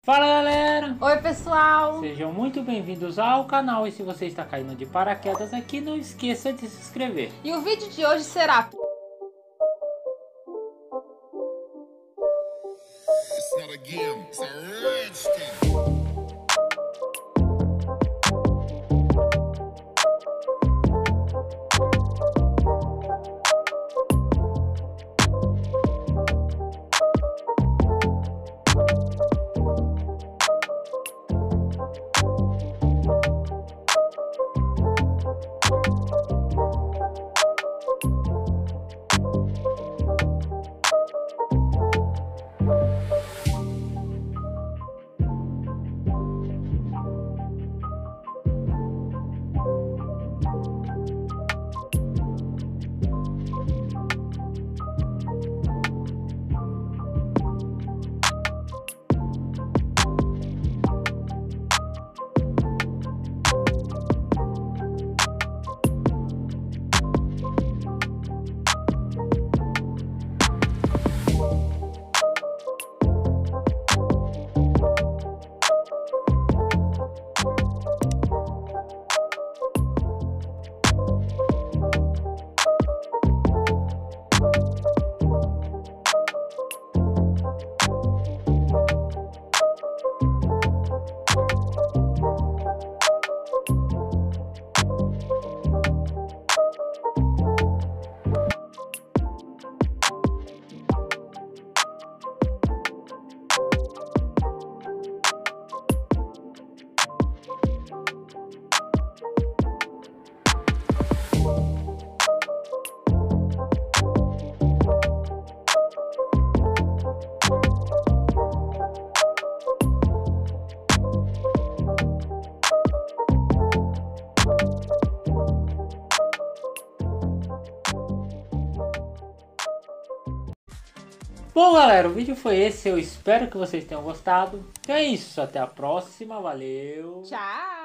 Fala galera! Oi pessoal! Sejam muito bem-vindos ao canal e se você está caindo de paraquedas aqui, não esqueça de se inscrever. E o vídeo de hoje será... It's not a game, it's a rich thing. Bom galera, o vídeo foi esse, eu espero que vocês tenham gostado. Então é isso, até a próxima, valeu! Tchau!